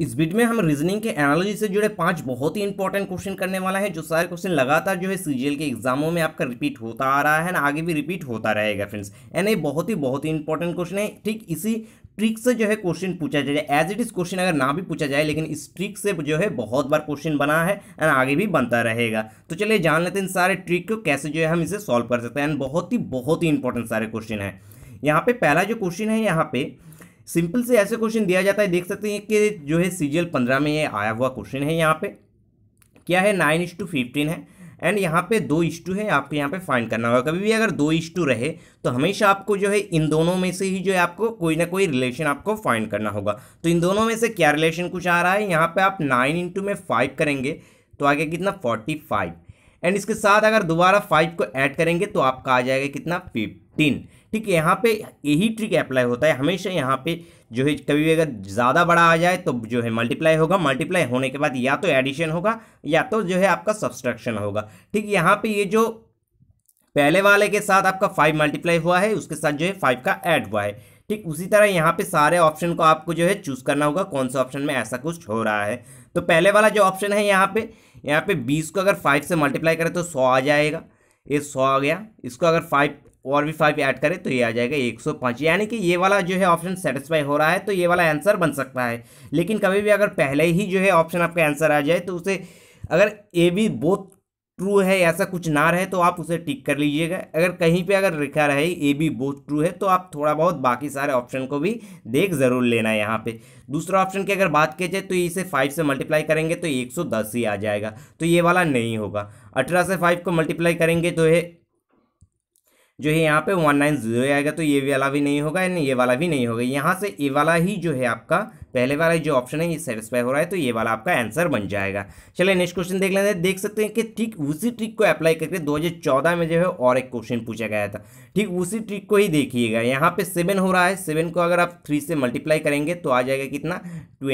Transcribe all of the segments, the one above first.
इस वीडियो में हम रीजनिंग के एनालॉजी से जुड़े 5 बहुत ही इंपॉर्टेंट क्वेश्चन करने वाला है, जो सारे क्वेश्चन लगातार जो है सीजीएल के एग्जामों में आपका रिपीट होता आ रहा है ना, आगे भी रिपीट होता रहेगा फ्रेंड्स। एंड ये बहुत ही इंपॉर्टेंट क्वेश्चन है। ठीक इसी ट्रिक से जो है क्वेश्चन पूछा जाए, एज इट इज क्वेश्चन अगर ना भी पूछा जाए, लेकिन इस ट्रिक से जो है बहुत बार क्वेश्चन बना है एंड आगे भी बनता रहेगा। तो चलिए जान लेते हैं इन सारे ट्रिक को कैसे जो है हम इसे सॉल्व कर सकते हैं। एंड बहुत ही इंपॉर्टेंट सारे क्वेश्चन है। यहाँ पे पहला जो क्वेश्चन है, यहाँ पे सिंपल से ऐसे क्वेश्चन दिया जाता है, देख सकते हैं कि जो है सीजीएल 15 में ये आया हुआ क्वेश्चन है। यहाँ पे क्या है, 9:15 है एंड यहाँ पे 2:2 है। आपको यहाँ पे फाइंड करना होगा। कभी भी अगर 2:2 रहे तो हमेशा आपको जो है इन दोनों में से ही जो है आपको कोई ना कोई रिलेशन आपको फाइंड करना होगा। तो इन दोनों में से क्या रिलेशन कुछ आ रहा है, यहाँ पे आप 9 में 5 करेंगे तो आगे कितना 45, एंड इसके साथ अगर दोबारा 5 को ऐड करेंगे तो आपका आ जाएगा कितना 15। ठीक है, यहाँ पे यही ट्रिक अप्लाई होता है हमेशा। यहाँ पे जो है कभी भी अगर ज़्यादा बड़ा आ जाए तो जो है मल्टीप्लाई होगा, मल्टीप्लाई होने के बाद या तो एडिशन होगा या तो जो है आपका सब्सट्रैक्शन होगा। ठीक, यहाँ पे ये जो पहले वाले के साथ आपका 5 मल्टीप्लाई हुआ है, उसके साथ जो है 5 का ऐड हुआ है। ठीक उसी तरह यहाँ पे सारे ऑप्शन को आपको जो है चूज करना होगा कौन सा ऑप्शन में ऐसा कुछ हो रहा है। तो पहले वाला जो ऑप्शन है, यहाँ पे 20 को अगर 5 से मल्टीप्लाई करें तो 100 आ जाएगा, ये 100 आ गया। इसको अगर 5 और भी 5 ऐड करें तो ये आ जाएगा 105, यानी कि ये वाला जो है ऑप्शन सेटिस्फाई हो रहा है, तो ये वाला आंसर बन सकता है। लेकिन कभी भी अगर पहले ही जो है ऑप्शन आपका आंसर आ जाए तो उसे अगर ए बी बोथ ट्रू है ऐसा कुछ ना रहे तो आप उसे टिक कर लीजिएगा। अगर कहीं पे अगर लिखा रहे ए बी बोथ ट्रू है तो आप थोड़ा बहुत बाकी सारे ऑप्शन को भी देख जरूर लेना है। यहाँ पे दूसरा ऑप्शन की अगर बात की जाए तो इसे 5 से मल्टीप्लाई करेंगे तो 110 ही आ जाएगा, तो ये वाला नहीं होगा। 18 से 5 को मल्टीप्लाई करेंगे तो ये जो है यहाँ पे 190 आएगा, तो ये वाला भी नहीं होगा, ये वाला भी नहीं होगा। यहाँ से ये वाला ही जो है आपका पहले वाला जो ऑप्शन है ये सेटिस्फाई हो रहा है, तो ये वाला आपका आंसर बन जाएगा। चलिए नेक्स्ट क्वेश्चन देख लेते हैं। देख सकते हैं कि ठीक उसी ट्रिक को अप्लाई करके 2014 में जो है और एक क्वेश्चन पूछा गया था। ठीक उसी ट्रिक को ही देखिएगा। यहाँ पे 7 हो रहा है, 7 को अगर आप 3 से मल्टीप्लाई करेंगे तो आ जाएगा कितना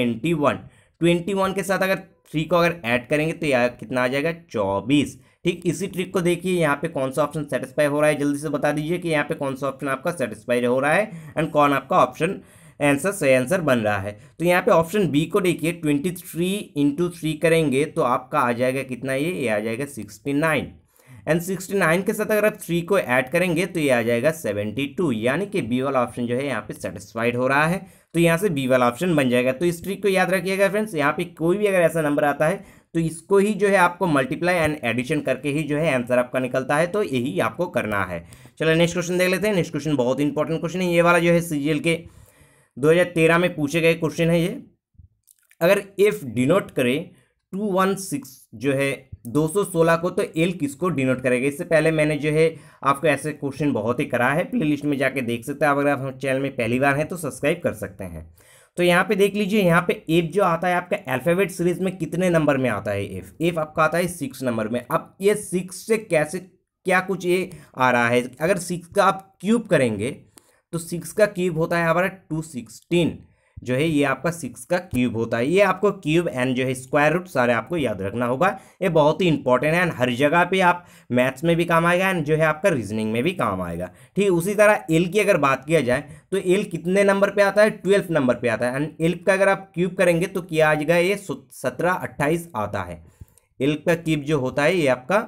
21 के साथ अगर 3 को अगर ऐड करेंगे तो यह कितना आ जाएगा 24। ठीक इसी ट्रिक को देखिए, यहाँ पे कौन सा ऑप्शन सेटिस्फाई हो रहा है, जल्दी से बता दीजिए कि यहाँ पे कौन सा ऑप्शन आपका सेटिस्फाई हो रहा है एंड कौन आपका ऑप्शन आंसर सही आंसर बन रहा है। तो यहाँ पे ऑप्शन बी को देखिए, 23 × 3 करेंगे तो आपका आ जाएगा कितना, ये आ जाएगा 69, एंड 69 के साथ अगर आप 3 को ऐड करेंगे तो ये आ जाएगा 72, यानी कि बी वाला ऑप्शन जो है यहाँ पे सेटिस्फाइड हो रहा है, तो यहाँ से बी वाला ऑप्शन बन जाएगा। तो इस ट्रिक को याद रखिएगा फ्रेंड्स। यहाँ पे कोई भी अगर ऐसा नंबर आता है तो इसको ही जो है आपको मल्टीप्लाई एंड एडिशन करके ही जो है आंसर आपका निकलता है, तो यही आपको करना है। चलो नेक्स्ट क्वेश्चन देख लेते हैं। नेक्स्ट क्वेश्चन बहुत इंपॉर्टेंट क्वेश्चन है, ये वाला जो है सीजीएल के 2013 में पूछे गए क्वेश्चन है ये। अगर इफ डिनोट करे 216 जो है 216 को, तो एल किसको डिनोट करेगा। इससे पहले मैंने जो है आपको ऐसे क्वेश्चन बहुत ही करा है, प्लेलिस्ट में जाके देख सकते हैं। अगर आप चैनल में पहली बार हैं तो सब्सक्राइब कर सकते हैं। तो यहाँ पे देख लीजिए, यहाँ पे एफ जो आता है आपका अल्फाबेट सीरीज में कितने नंबर में आता है, एफ आपका आता है 6 नंबर में। अब ये 6 से कैसे क्या कुछ ये आ रहा है, अगर 6 का आप क्यूब करेंगे तो 6 का क्यूब होता है हमारा 216, जो है ये आपका 6 का क्यूब होता है। ये आपको क्यूब एंड जो है स्क्वायर रूट सारे आपको याद रखना होगा, ये बहुत ही इंपॉर्टेंट है एंड हर जगह पे आप मैथ्स में भी काम आएगा एंड जो है आपका रीजनिंग में भी काम आएगा। ठीक उसी तरह एल की अगर बात किया जाए तो एल कितने नंबर पे आता है, 12 नंबर पे आता है, एंड एल का अगर आप क्यूब करेंगे तो क्या आ जाएगा, ये 1728 आता है। एल का क्यूब जो होता है ये आपका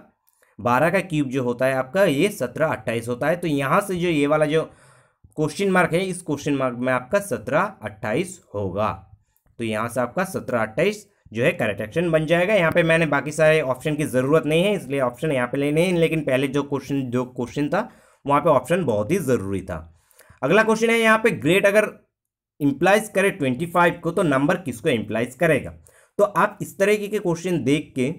12 का क्यूब जो होता है आपका ये 1728 होता है। तो यहाँ से जो ये वाला जो क्वेश्चन मार्क है, इस क्वेश्चन मार्क में आपका 1728 होगा, तो यहाँ से आपका 1728 जो है करेक्ट ऑप्शन बन जाएगा। यहाँ पे मैंने बाकी सारे ऑप्शन की ज़रूरत नहीं है, इसलिए ऑप्शन यहाँ पे लेने हैं, लेकिन पहले जो क्वेश्चन था वहाँ पे ऑप्शन बहुत ही ज़रूरी था। अगला क्वेश्चन है, यहाँ पे ग्रेड अगर इम्प्लाइज करे 25 को तो नंबर किसको इम्प्लाइज करेगा। तो आप इस तरीके के क्वेश्चन देख के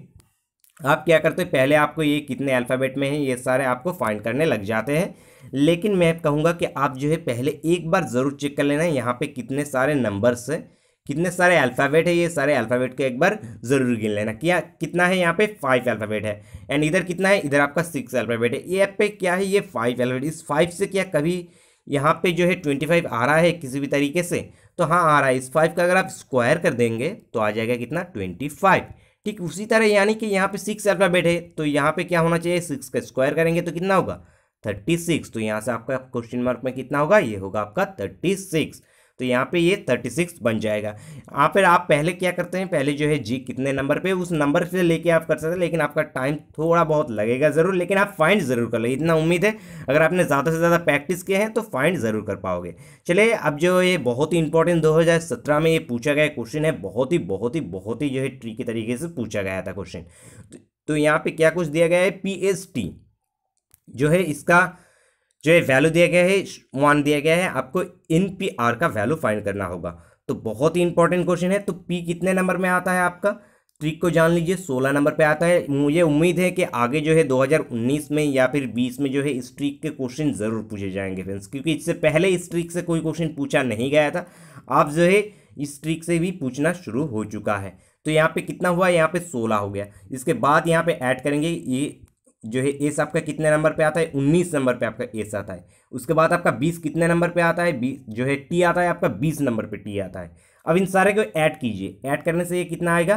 आप क्या करते हैं, पहले आपको ये कितने अल्फ़ाबेट में है ये सारे आपको फाइंड करने लग जाते हैं, लेकिन मैं कहूँगा कि आप जो है पहले एक बार ज़रूर चेक कर लेना यहाँ पे कितने सारे नंबर्स है, कितने सारे अल्फ़ाबेट है, ये सारे अल्फ़ाबेट को एक बार ज़रूर गिन लेना। क्या कितना है, यहाँ पे 5 अल्फ़ाबेट है, एंड इधर कितना है, इधर आपका 6 अल्फ़ाबेट है। ये पे क्या है, ये 5 अल्फ़ाबेट। इस 5 से क्या कभी यहाँ पे जो है 25 आ रहा है किसी भी तरीके से, तो हाँ आ रहा है। इस 5 का अगर आप स्क्वायर कर देंगे तो आ जाएगा कितना 25। ठीक उसी तरह यानी कि यहाँ पे 6 अल्फ़ाबेट है, तो यहाँ पे क्या होना चाहिए, 6 का स्क्वायर करेंगे तो कितना होगा 36। तो यहाँ से आपका क्वेश्चन मार्क में कितना होगा, ये होगा आपका 36। तो यहाँ पे ये 36 बन जाएगा। फिर आप पहले क्या करते हैं, पहले जो है जी कितने नंबर पे, उस नंबर से लेके आप कर सकते हैं, लेकिन आपका टाइम थोड़ा बहुत लगेगा ज़रूर, लेकिन आप फाइंड ज़रूर कर लो, इतना उम्मीद है। अगर आपने ज़्यादा से ज़्यादा प्रैक्टिस किया है तो फाइंड ज़रूर कर पाओगे। चलिए, अब जो ये बहुत ही इंपॉर्टेंट 2017 में ये पूछा गया क्वेश्चन है, बहुत ही जो है ट्रिकी तरीके से पूछा गया था क्वेश्चन। तो यहाँ पे क्या कुछ दिया गया है, PST जो है इसका जो है वैल्यू दिया गया है 1 दिया गया है, आपको NPR का वैल्यू फाइंड करना होगा। तो बहुत ही इंपॉर्टेंट क्वेश्चन है। तो P कितने नंबर में आता है आपका, ट्रिक को जान लीजिए, 16 नंबर पे आता है। मुझे उम्मीद है कि आगे जो है 2019 में या फिर 20 में जो है इस ट्रिक के क्वेश्चन ज़रूर पूछे जाएंगे फ्रेंड्स, क्योंकि इससे पहले इस ट्रिक से कोई क्वेश्चन पूछा नहीं गया था। आप जो है इस ट्रिक से भी पूछना शुरू हो चुका है। तो यहाँ पे कितना हुआ, यहाँ पे 16 हो गया। इसके बाद यहाँ पे ऐड करेंगे, ये जो है एस आपका कितने नंबर पे आता है, 19 नंबर पे आपका एस आता है। उसके बाद आपका 20 कितने नंबर पे आता है, 20 जो है टी आता है आपका 20 नंबर पे टी आता है। अब इन सारे को ऐड कीजिए, ऐड करने से ये कितना आएगा,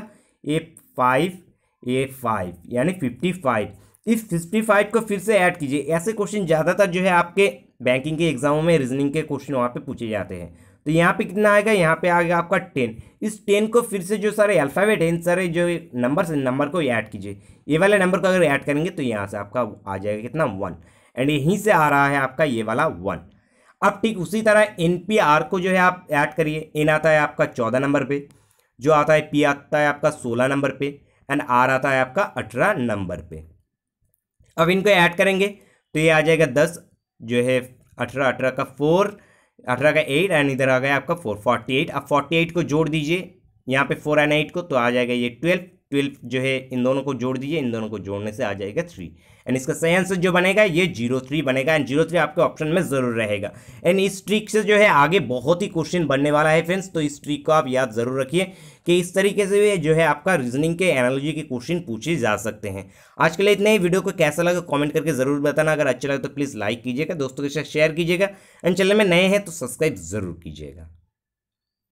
A5 यानी 55। इस 55 को फिर से ऐड कीजिए। ऐसे क्वेश्चन ज़्यादातर जो है आपके बैंकिंग के एग्जामों में रीजनिंग के क्वेश्चन वहाँ पे पूछे जाते हैं। तो यहाँ पे कितना आएगा, यहाँ पे आएगा आपका 10। इस 10 को फिर से जो सारे अल्फ़ाबेट हैं, इन सारे जो नंबर को ऐड कीजिए। ये वाले नंबर को अगर ऐड करेंगे तो यहाँ से आपका आ जाएगा कितना, 1। एंड यहीं से आ रहा है आपका ये वाला 1। अब ठीक उसी तरह NPR को जो है आप ऐड करिए। N आता है आपका 14 नंबर पे, जो आता है P आता है आपका 16 नंबर पे, एंड R आता है आपका 18 नंबर पे। अब इनको ऐड करेंगे तो ये आ जाएगा 10, जो है 18 का 4, 18 का 8, एंड इधर आ गया आपका 4, 48। अब 48 को जोड़ दीजिए यहाँ पे 4 एंड 8 को, तो आ जाएगा ये 12 जो है इन दोनों को जोड़ दीजिए, इन दोनों को जोड़ने से आ जाएगा 3। एंड इसका सही आंसर जो बनेगा ये 03 बनेगा। एंड 03 आपके ऑप्शन में जरूर रहेगा। एंड इस ट्रिक से जो है आगे बहुत ही क्वेश्चन बनने वाला है फ्रेंड्स, तो इस ट्रिक को आप याद जरूर रखिए कि इस तरीके से जो है आपका रीजनिंग के एनालॉजी के क्वेश्चन पूछे जा सकते हैं। आज के लिए इतने ही। वीडियो को कैसा लगा कमेंट करके जरूर बताना। अगर अच्छा लगा तो प्लीज़ लाइक कीजिएगा, दोस्तों के साथ शेयर कीजिएगा, एंड चैनल में नए हैं तो सब्सक्राइब जरूर कीजिएगा।